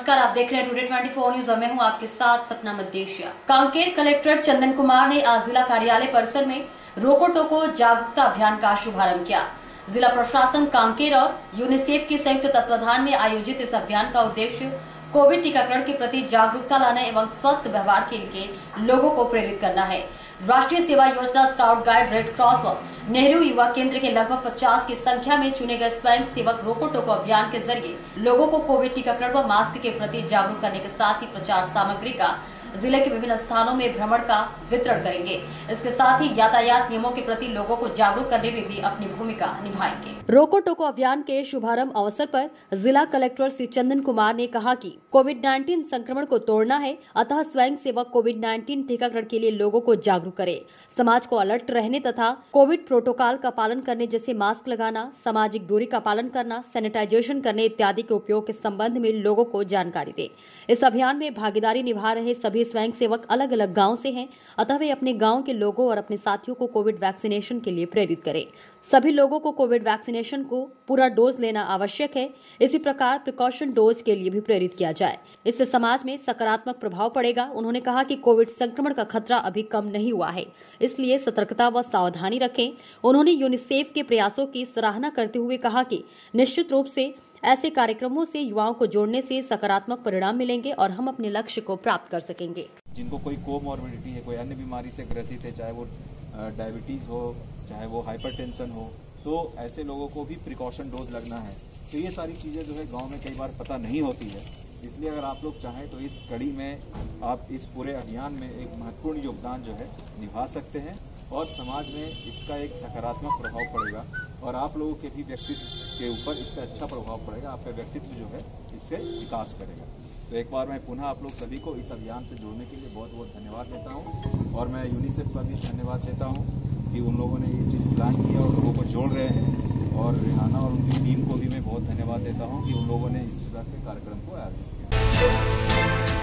नमस्कार, आप देख रहे हैं टुडे 24 न्यूज और मैं हूं आपके साथ सपना मदेशिया। कांकेर कलेक्टर चंदन कुमार ने आज जिला कार्यालय परिसर में रोको टोको जागरूकता अभियान का शुभारंभ किया। जिला प्रशासन कांकेर और यूनिसेफ के संयुक्त तत्वाधान में आयोजित इस अभियान का उद्देश्य कोविड टीकाकरण के प्रति जागरूकता लाना एवं स्वस्थ व्यवहार के लिए लोगों को प्रेरित करना है। राष्ट्रीय सेवा योजना, स्काउट गाइड, रेड क्रॉस व नेहरू युवा केंद्र के लगभग 50 की संख्या में चुने गए स्वयं सेवक रोको टोको अभियान के जरिए लोगों को कोविड टीकाकरण व मास्क के प्रति जागरूक करने के साथ ही प्रचार सामग्री का जिले के विभिन्न स्थानों में भ्रमण का वितरण करेंगे। इसके साथ ही यातायात नियमों के प्रति लोगों को जागरूक करने में भी अपनी भूमिका निभाएंगे। रोको टोको अभियान के शुभारंभ अवसर पर जिला कलेक्टर श्री चंदन कुमार ने कहा कि कोविड-19 संक्रमण को तोड़ना है, अतः स्वयं सेवक कोविड-19 टीकाकरण के लिए लोगों को जागरूक करे, समाज को अलर्ट रहने तथा कोविड प्रोटोकॉल का पालन करने जैसे मास्क लगाना, सामाजिक दूरी का पालन करना, सैनिटाइजेशन करने इत्यादि के उपयोग के संबंध में लोगों को जानकारी दे। इस अभियान में भागीदारी निभा रहे सभी स्वयं सेवक अलग अलग गांव से हैं, अतः वे अपने गांव के लोगों और अपने साथियों को कोविड वैक्सीनेशन के लिए प्रेरित करें। सभी लोगों को कोविड वैक्सीनेशन को पूरा डोज लेना आवश्यक है। इसी प्रकार प्रिकॉशन डोज के लिए भी प्रेरित किया जाए, इससे समाज में सकारात्मक प्रभाव पड़ेगा। उन्होंने कहा कि कोविड संक्रमण का खतरा अभी कम नहीं हुआ है, इसलिए सतर्कता व सावधानी रखें। उन्होंने यूनिसेफ के प्रयासों की सराहना करते हुए कहा कि निश्चित रूप से ऐसे कार्यक्रमों से युवाओं को जोड़ने से सकारात्मक परिणाम मिलेंगे और हम अपने लक्ष्य को प्राप्त कर सकेंगे। जिनको कोई कोमॉर्बिडिटी है, कोई अन्य बीमारी से ग्रसित है, चाहे वो डायबिटीज हो, चाहे वो हाइपरटेंशन हो, तो ऐसे लोगों को भी प्रिकॉशन डोज लगना है। तो ये सारी चीज़ें जो है गांव में कई बार पता नहीं होती है, इसलिए अगर आप लोग चाहें तो इस कड़ी में आप इस पूरे अभियान में एक महत्वपूर्ण योगदान जो है निभा सकते हैं और समाज में इसका एक सकारात्मक प्रभाव पड़ेगा और आप लोगों के भी व्यक्तित्व के ऊपर इसका अच्छा प्रभाव पड़ेगा। आपका व्यक्तित्व जो है इससे विकास करेगा। तो एक बार मैं पुनः आप लोग सभी को इस अभियान से जोड़ने के लिए बहुत बहुत धन्यवाद देता हूं और मैं यूनिसेफ का भी धन्यवाद देता हूं कि उन लोगों ने ये चीज़ प्लान किया और लोगों को जोड़ रहे हैं, और रिहाना और उनकी टीम को भी मैं बहुत धन्यवाद देता हूँ कि उन लोगों ने इस तरह के कार्यक्रम को आयोजित किया।